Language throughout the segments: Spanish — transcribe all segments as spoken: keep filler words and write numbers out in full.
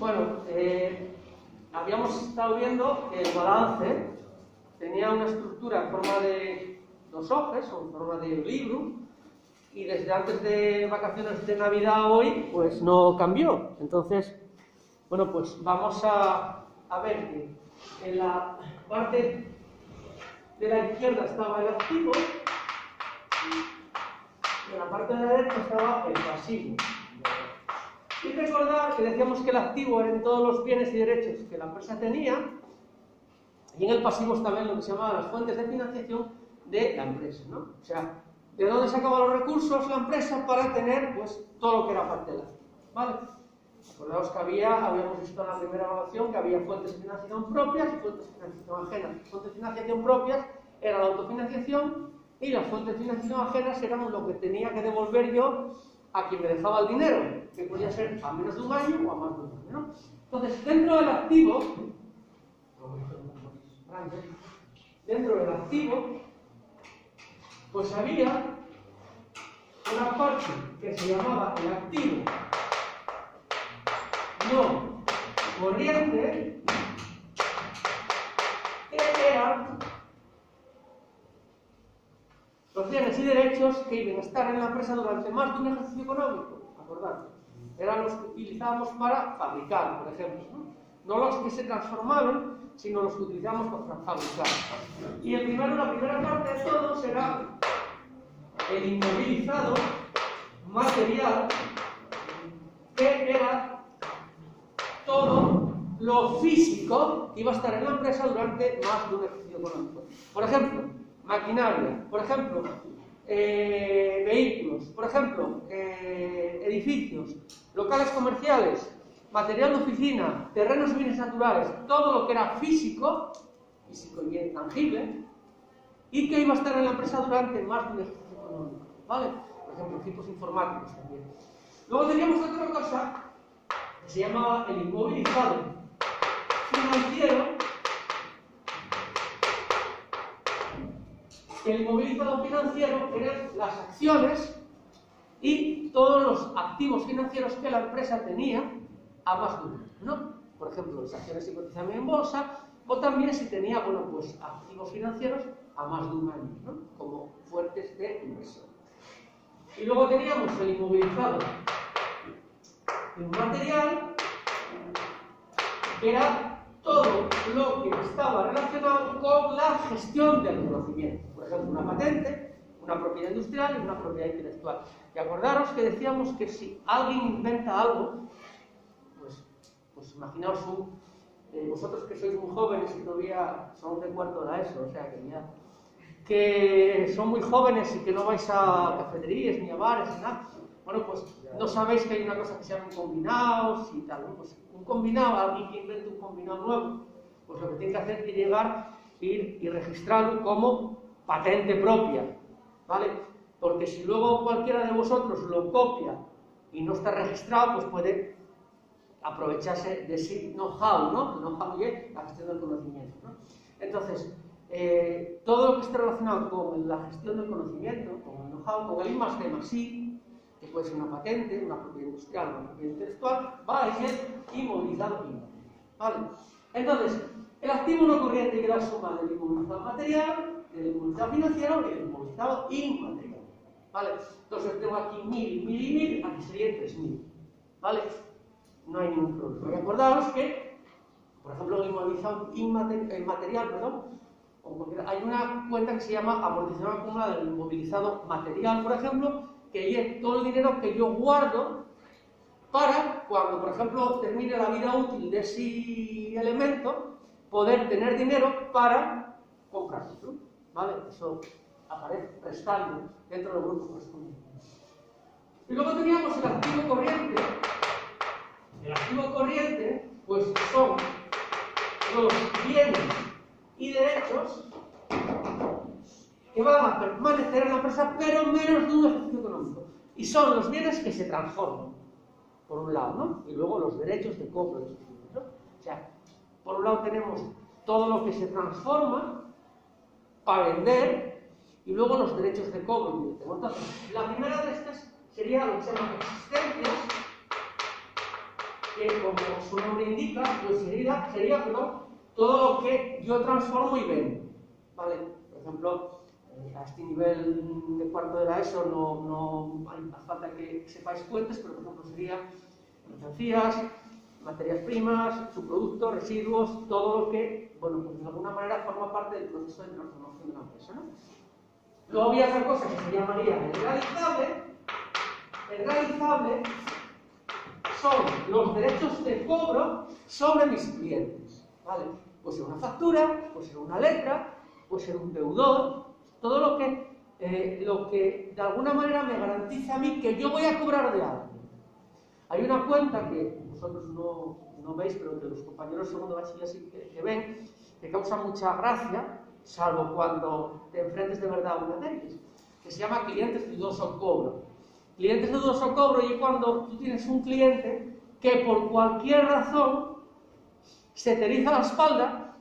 Bueno, eh, habíamos estado viendo que el balance tenía una estructura en forma de dos hojas o en forma de libro, y desde antes de vacaciones de Navidad hoy, pues no cambió. Entonces, bueno, pues vamos a, a ver que en la parte de la izquierda estaba el activo y en la parte de la derecha estaba el pasivo. Y recordar que decíamos que el activo eran todos los bienes y derechos que la empresa tenía, y en el pasivo estaban lo que se llamaban las fuentes de financiación de la empresa, ¿no? O sea, de dónde sacaba los recursos la empresa para tener, pues, todo lo que era parte del activo, ¿vale? Acordaos que había, habíamos visto en la primera evaluación que había fuentes de financiación propias y fuentes de financiación ajenas. Las fuentes de financiación propias era la autofinanciación y las fuentes de financiación ajenas eran lo que tenía que devolver yo a quien me dejaba el dinero, que podía ser a menos de un año o a más de un año, ¿no? Entonces, dentro del activo, dentro del activo, pues había una parte que se llamaba el activo no corriente, que eran los bienes y derechos que iban a estar en la empresa durante más de un ejercicio económico. Acordad, eran los que utilizábamos para fabricar, por ejemplo, ¿no? No los que se transformaban, sino los que utilizamos para fabricar. Y el primero, la primera parte de todo será el inmovilizado material, que era todo lo físico que iba a estar en la empresa durante más de un ejercicio económico. Por ejemplo, maquinaria, por ejemplo, eh, vehículos, por ejemplo, eh, edificios, locales comerciales, material de oficina, terrenos y bienes naturales, todo lo que era físico, físico y intangible, y que iba a estar en la empresa durante más de un ejercicio económico, ¿vale? Por ejemplo, equipos informáticos también. Luego teníamos otra cosa que se llamaba el inmovilizado financiero. El inmovilizado financiero eran las acciones y todos los activos financieros que la empresa tenía a más de un año, ¿no? Por ejemplo, las acciones que cotizaban en bolsa, o también si tenía, bueno, pues activos financieros a más de un año, ¿no? Como fuentes de inversión. Y luego teníamos el inmovilizado material, que era todo lo que estaba relacionado con la gestión del conocimiento. Por ejemplo, una patente, una propiedad industrial y una propiedad intelectual. Y acordaros que decíamos que si alguien inventa algo, pues, pues imaginaos un, eh, vosotros que sois muy jóvenes y todavía son de cuarto de eso, o sea que ya, que son muy jóvenes y que no vais a cafeterías ni a bares ni nada, bueno, pues no sabéis que hay una cosa que se llaman combinados y tal, ¿no? Pues un combinado, alguien que invente un combinado nuevo, pues lo que tiene que hacer es llegar, ir y registrarlo como patente propia, ¿vale? Porque si luego cualquiera de vosotros lo copia y no está registrado, pues puede aprovecharse de ese know-how, ¿no? El know-how es la gestión del conocimiento, ¿no? Entonces, eh, todo lo que esté relacionado con la gestión del conocimiento, con el know-how, con el I más D más I, que puede ser una patente, una propiedad industrial, una propiedad intelectual, va a ser inmovilizado inmaterial, ¿vale? Entonces, el activo no corriente, que es la suma del inmovilizado material, del inmovilizado financiero y del inmovilizado inmaterial, ¿vale? Entonces tengo aquí mil, mil y mil, aquí serían tres mil, ¿vale? No hay ningún problema. Y acordaos que, por ejemplo, el inmovilizado inmaterial, perdón, hay una cuenta que se llama amortización acumulada del inmovilizado material, por ejemplo, que es todo el dinero que yo guardo para, cuando, por ejemplo, termine la vida útil de ese elemento, poder tener dinero para comprarlo, ¿vale? Eso aparece restando dentro del grupo correspondiente. Y luego teníamos el activo corriente. El activo corriente, pues son los bienes y derechos que van a permanecer en la empresa, pero menos de un ejercicio económico. Y son los bienes que se transforman, por un lado, ¿no? Y luego los derechos de cobro de esos bienes, ¿no? O sea, por un lado tenemos todo lo que se transforma para vender, y luego los derechos de cobro. Entonces, la primera de estas sería lo que se llama existencias que, como su nombre indica, pues sería, sería perdón, todo lo que yo transformo y vendo, ¿vale? Por ejemplo, eh, a este nivel de cuarto de la ESO no, no hay falta que sepáis fuentes, pero por ejemplo sería mercancías, materias primas, subproductos, residuos, todo lo que, bueno, pues de alguna manera forma parte del proceso de transformación de la empresa, ¿no? Luego había otra cosa que se llamaría el realizable. El realizable son los derechos de cobro sobre mis clientes, ¿vale? Puede ser una factura, puede ser una letra, puede ser un deudor, todo lo que, eh, lo que de alguna manera me garantiza a mí que yo voy a cobrar de algo. Hay una cuenta que vosotros no, no veis, pero que los compañeros de segundo bachiller sí que, que ven, que causa mucha gracia, salvo cuando te enfrentes de verdad a una de ellas, que se llama clientes de dudoso cobro. Clientes de dudoso cobro y cuando tú tienes un cliente que por cualquier razón se te eriza la espalda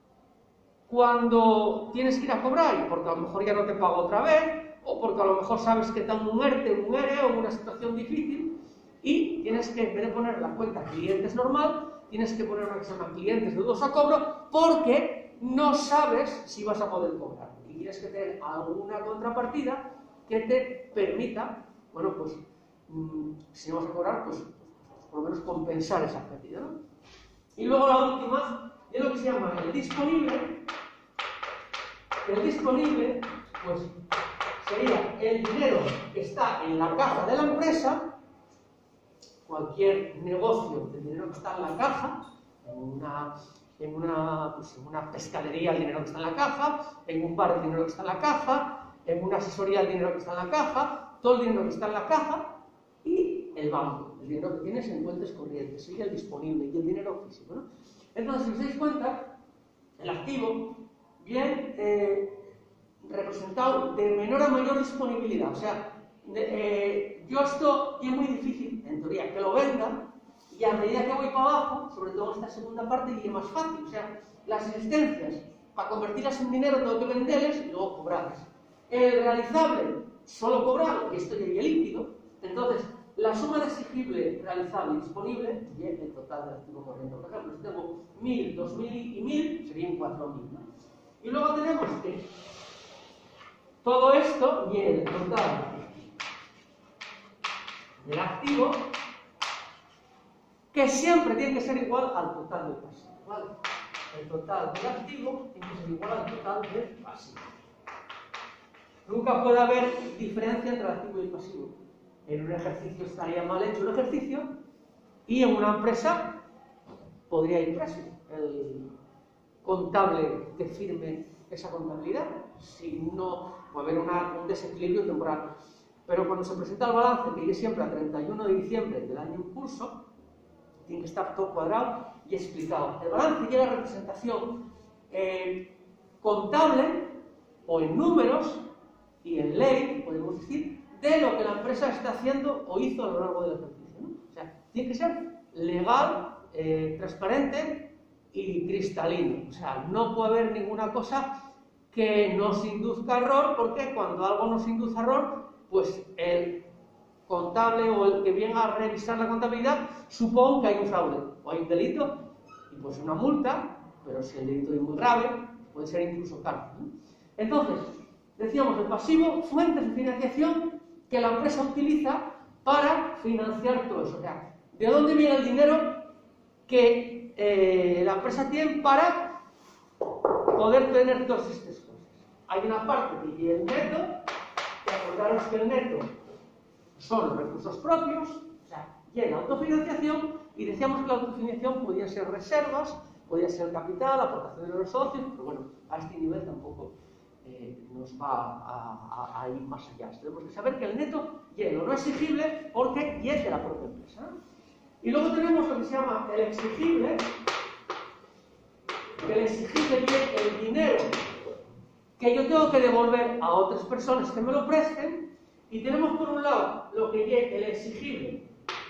cuando tienes que ir a cobrar, porque a lo mejor ya no te pago otra vez, o porque a lo mejor sabes que está un ERTE, un ERE o una situación difícil, y tienes que, en vez de poner la cuenta clientes normal, tienes que poner una que se llama clientes de dudoso cobro, porque no sabes si vas a poder cobrar. Y tienes que tener alguna contrapartida que te permita, bueno, pues, mmm, si no vas a cobrar, pues, pues, por lo menos compensar esa pérdida, ¿no? Y luego la última es lo que se llama el disponible. El disponible, pues, sería el dinero que está en la caja de la empresa. Cualquier negocio, el dinero que está en la caja, en una, en una, pues en una pescadería el dinero que está en la caja, en un bar el dinero que está en la caja, en una asesoría el dinero que está en la caja, todo el dinero que está en la caja y el banco, el dinero que tienes en cuentas corrientes, sería el disponible y el dinero físico, ¿no? Entonces, si os dais cuenta, el activo viene eh, representado de menor a mayor disponibilidad, o sea, de, eh, yo esto es muy difícil, en teoría, que lo venda, y a medida que voy para abajo, sobre todo en esta segunda parte, iría más fácil. O sea, las existencias, para convertirlas en dinero, tengo que venderlas y luego cobrarlas. El realizable, solo cobrarlo, y esto ya iría líquido. Entonces, la suma de exigible, realizable y disponible, y el total del activo corriente. Por ejemplo, si tengo mil, dos mil y mil, serían cuatro mil, ¿no? Y luego tenemos que todo esto y el total del activo, que siempre tiene que ser igual al total del pasivo, ¿vale? El total del activo tiene que ser igual al total del pasivo. Nunca puede haber diferencia entre el activo y el pasivo. En un ejercicio estaría mal hecho el ejercicio y en una empresa podría ir preso el contable que firme esa contabilidad, si no puede haber una, un desequilibrio temporal. Pero cuando se presenta el balance, que es siempre a treinta y uno de diciembre del año en curso, tiene que estar todo cuadrado y explicado. El balance y la representación eh, contable, o en números, y en ley, podemos decir, de lo que la empresa está haciendo o hizo a lo largo del ejercicio, ¿no? O sea, tiene que ser legal, eh, transparente y cristalino. O sea, no puede haber ninguna cosa que nos induzca error, porque cuando algo nos induce error, pues el contable o el que viene a revisar la contabilidad supone que hay un fraude o hay un delito y pues una multa, pero si el delito es muy grave puede ser incluso cárcel, ¿no? Entonces, decíamos el pasivo, fuentes de financiación que la empresa utiliza para financiar todo eso. O sea, ¿de dónde viene el dinero que eh, la empresa tiene para poder tener todas estas cosas? Hay una parte que es el neto, que acordaros que el neto son los recursos propios, o sea, y la autofinanciación, y decíamos que la autofinanciación podía ser reservas, podía ser capital, aportación de los socios, pero bueno, a este nivel tampoco eh, nos va a, a, a ir más allá. Tenemos que saber que el neto y lo no exigible porque y es de la propia empresa, ¿no? Y luego tenemos lo que se llama el exigible, que el exigible es el dinero que yo tengo que devolver a otras personas que me lo presten. Y tenemos por un lado lo que es el exigible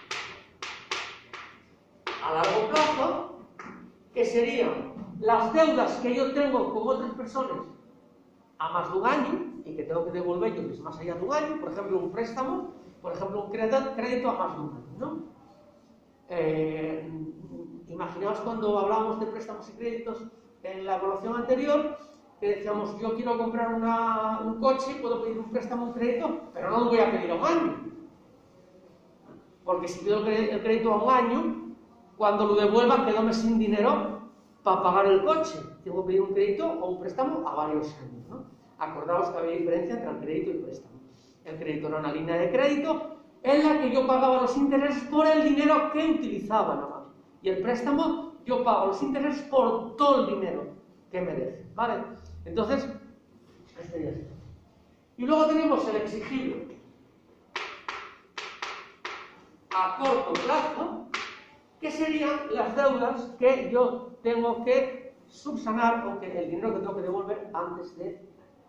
a largo plazo, que serían las deudas que yo tengo con otras personas a más de un año y que tengo que devolver yo, que es más allá de un año, por ejemplo un préstamo, por ejemplo un crédito a más de un año, ¿no? Eh, imaginaos cuando hablábamos de préstamos y créditos en la evaluación anterior, que decíamos, yo quiero comprar una, un coche, puedo pedir un préstamo, un crédito, pero no lo voy a pedir a un año. Porque si pido el crédito a un año, cuando lo devuelva, quedóme sin dinero para pagar el coche. Tengo que pedir un crédito o un préstamo a varios años, ¿no? Acordaos que había diferencia entre el crédito y el préstamo. El crédito era una línea de crédito en la que yo pagaba los intereses por el dinero que utilizaba nada más. Y el préstamo, yo pago los intereses por todo el dinero que me deje, ¿vale? Entonces, este ya está. Y luego tenemos el exigible a corto plazo, que serían las deudas que yo tengo que subsanar o que el dinero que tengo que devolver antes de...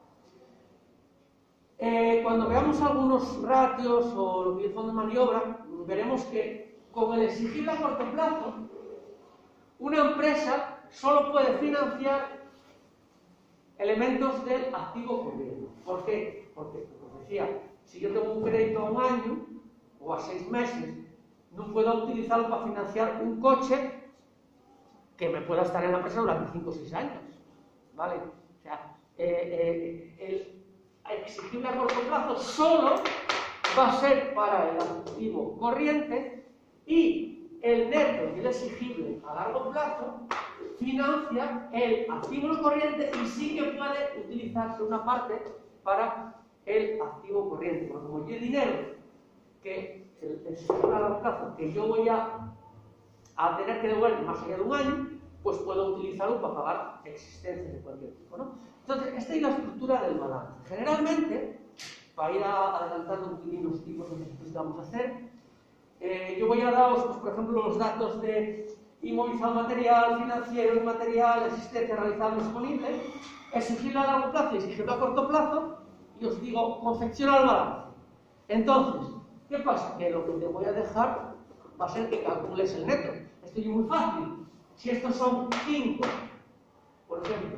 Eh, cuando veamos algunos ratios o lo que es el fondo de maniobra, veremos que con el exigible a corto plazo, una empresa solo puede financiar elementos del activo corriente. ¿Por qué? Porque, como decía, si yo tengo un crédito a un año o a seis meses, no puedo utilizarlo para financiar un coche que me pueda estar en la empresa durante cinco o seis años, ¿vale? O sea, eh, eh, el exigible a corto plazo solo va a ser para el activo corriente y el neto y el exigible a largo plazo financia el activo no corriente y sí que puede utilizarse una parte para el activo corriente. Porque como yo el dinero que el exigible a largo plazo que yo voy a, a tener que devolver más allá de un año, pues puedo utilizarlo para pagar existencias de cualquier tipo, ¿no? Entonces, esta es la estructura del balance. Generalmente, para ir adelantando un poquito los tipos de ejercicios que vamos a hacer, eh, yo voy a daros, pues, por ejemplo, los datos de inmovilizado material, financiero, inmaterial, existencia realizable disponible, exigible a largo plazo y exigible a corto plazo, y os digo, confeccionar el balance. Entonces, ¿qué pasa? Que lo que te voy a dejar va a ser que calcules el neto. Esto es muy fácil. Si estos son cinco, por ejemplo,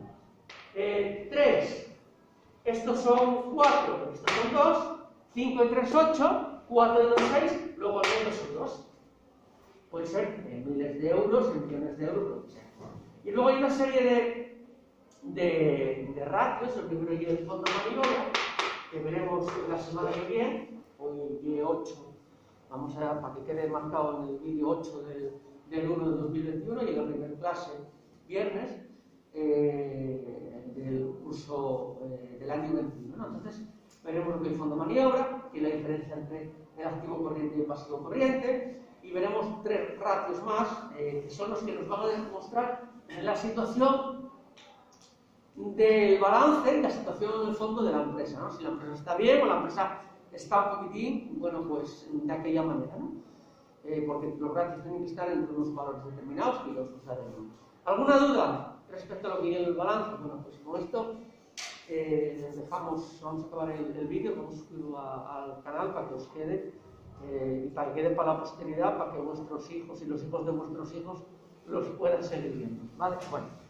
eh, tres, estos son cuatro, estos son dos, cinco y tres, ocho, cuatro y dos, seis, luego el neto son dos. Puede ser en miles de euros, en millones de euros, lo que sea. Y luego hay una serie de, de, de ratios, el primero y el fondo de maniobra, que veremos la semana que viene, hoy día ocho, vamos a, para que quede marcado en el vídeo ocho del, del uno de dos mil veintiuno y en la primera clase, viernes, eh, del curso eh, del año veintiuno, ¿no? Entonces, veremos lo que es el fondo de maniobra, y la diferencia entre el activo corriente y el pasivo corriente, y veremos tres ratios más, eh, que son los que nos van a demostrar la situación del balance y la situación del fondo de la empresa, ¿no? Si la empresa está bien o la empresa está un poquitín, bueno, pues de aquella manera, ¿no? Eh, porque los ratios tienen que estar entre unos valores determinados que los usaremos. ¿Alguna duda respecto a lo que viene el balance? Bueno, pues con esto eh, dejamos, vamos a acabar el, el vídeo, vamos a subirlo a, al canal para que os quede eh, y para que quede para la posteridad, para que vuestros hijos y los hijos de vuestros hijos los puedan seguir viendo, ¿vale? Bueno.